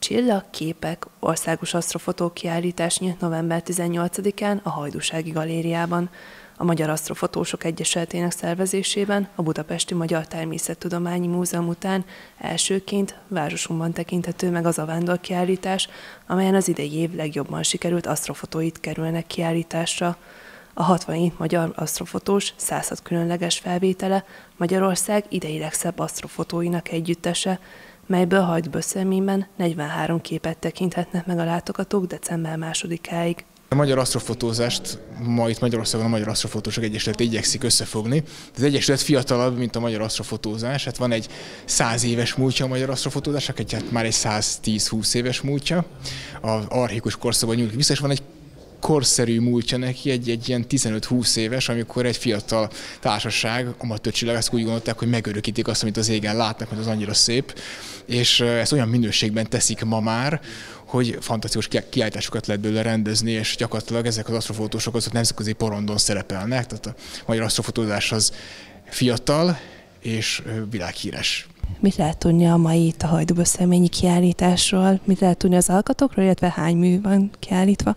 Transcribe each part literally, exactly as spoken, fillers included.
Csillagképek országos asztrofotó kiállítás nyílt november tizennyolcadikán a Hajdúsági Galériában. A Magyar Asztrofotósok Egyesületének szervezésében a Budapesti Magyar Természettudományi Múzeum után elsőként városunkban tekinthető meg az a vándorkiállítás, amelyen az idei év legjobban sikerült asztrofotóit kerülnek kiállításra. A hatvan magyar asztrofotós száz hat különleges felvétele Magyarország idei legszebb asztrofotóinak együttese, melyből Hajdúböszörményben negyvenhárom képet tekinthetnek meg a látogatók december másodikáig. A magyar asztrofotózást ma itt Magyarországon a Magyar Asztrofotósok Egyesület igyekszik összefogni. Az egyesület fiatalabb, mint a magyar asztrofotózás. Hát van egy száz éves múltja a magyar asztrofotózásnak, egy, hát már egy száz tíz-húsz éves múltja. Az archaikus korszakban nyúlik vissza, és van egy korszerű múltja neki, egy, egy ilyen tizenöt-húsz éves, amikor egy fiatal társaság, amatőr csillagászok úgy gondolták, hogy megörökítik azt, amit az égen látnak, mert az annyira szép, és ezt olyan minőségben teszik ma már, hogy fantasztikus kiállításokat lehet belőle rendezni, és gyakorlatilag ezek az asztrofotósok azok nemzetközi porondon szerepelnek, tehát a magyar asztrofotózás az fiatal és világhíres. Mit lehet tudni a mai itt a Hajdúböszörményi kiállításról? Mit lehet tudni az alkatokról, illetve hány mű van kiállítva?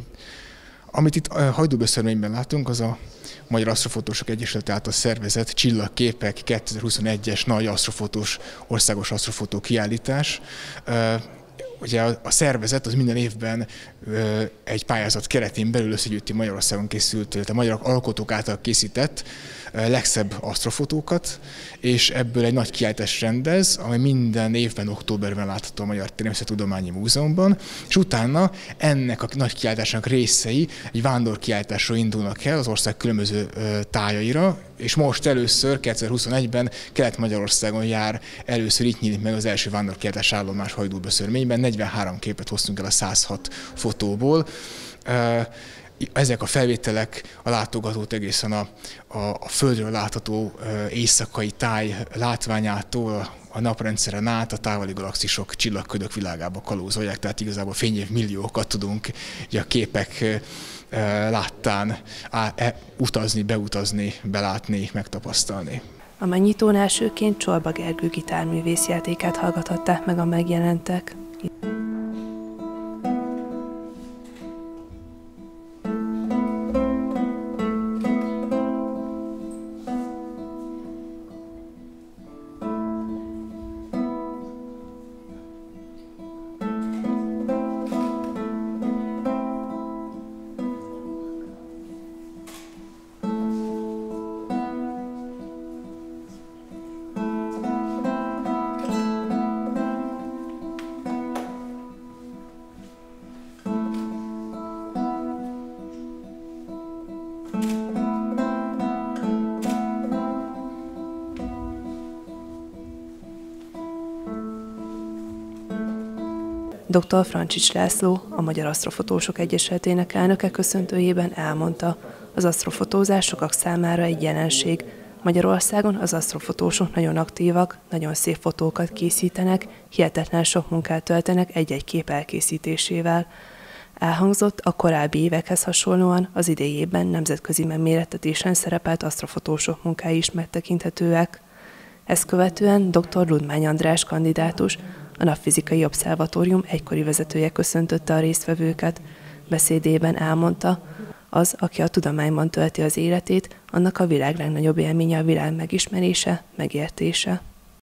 Amit itt Hajdúböszörményben látunk, az a Magyar Asztrofotósok Egyesület által szervezett Csillagképek kétezer-huszonegyes nagy asztrofotós, országos asztrofotó kiállítás. Ugye a szervezet az minden évben egy pályázat keretén belül összegyűjti Magyarországon készült, a magyar alkotók által készített legszebb asztrofotókat, és ebből egy nagy kiállítást rendez, ami minden évben októberben látható a Magyar Természettudományi Múzeumban, és utána ennek a nagy kiállításnak részei egy vándorkiállításról indulnak el az ország különböző tájaira, és most először kétezer-huszonegyben Kelet-Magyarországon jár, először itt nyílik meg az első vándorkiállítás állomás Hajdúböszörményben, negyvenhárom képet hoztunk el a száz hat fotóból. Ezek a felvételek a látogatót egészen a, a, a Földről látható éjszakai táj látványától a naprendszeren át a távoli galaxisok, csillagködök világába kalózolják, tehát igazából fényév milliókat tudunk a képek láttán utazni, beutazni, belátni, megtapasztalni. A megnyitón elsőként Csorba Gergő gitárművész játékát hallgathatták meg a megjelentek. doktor Francsics László, a Magyar Asztrofotósok Egyesületének elnöke köszöntőjében elmondta, az asztrofotózás sokak számára egy jelenség. Magyarországon az asztrofotósok nagyon aktívak, nagyon szép fotókat készítenek, hihetetlen sok munkát töltenek egy-egy kép elkészítésével. Elhangzott, a korábbi évekhez hasonlóan az idei évben nemzetközi megmérettetésen szerepelt asztrofotósok munkái is megtekinthetőek. Ezt követően doktor Rudmány András kandidátus, a Napfizikai Obszervatórium egykori vezetője köszöntötte a résztvevőket. Beszédében elmondta, az, aki a tudományban tölti az életét, annak a világ legnagyobb élménye a világ megismerése, megértése.